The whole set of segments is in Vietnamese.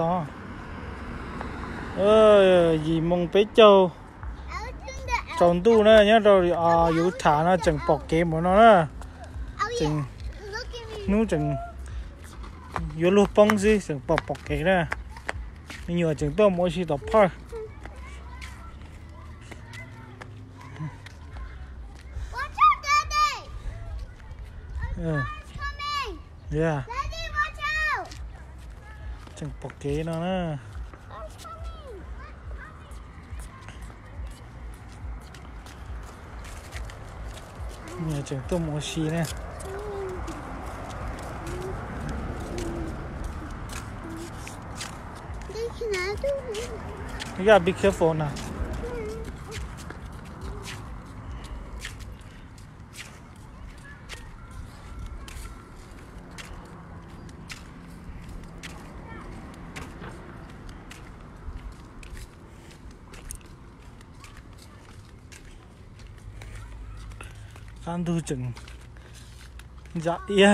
to. Gì mong bé châu. Tròn tu nữa nhá rồi yếu thả nó chẳng bọc kém của nó đó. Chẳng nó chẳng yếu lô bông gì chẳng bọc kém đó. Nhưng mà chẳng tôi mỗi khi tập phơi. Yeah. Chẳng bọc kém nó nữa. Nhà trường tôi mua xì nè. You gotta be careful now. Can't do chừng. Dạ, yeah.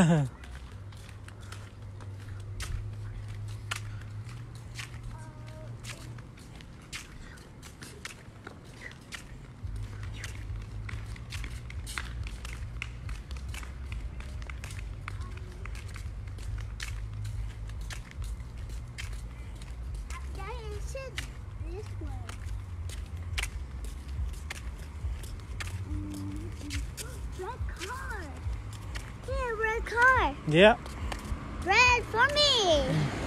Car. Yeah. Red for me.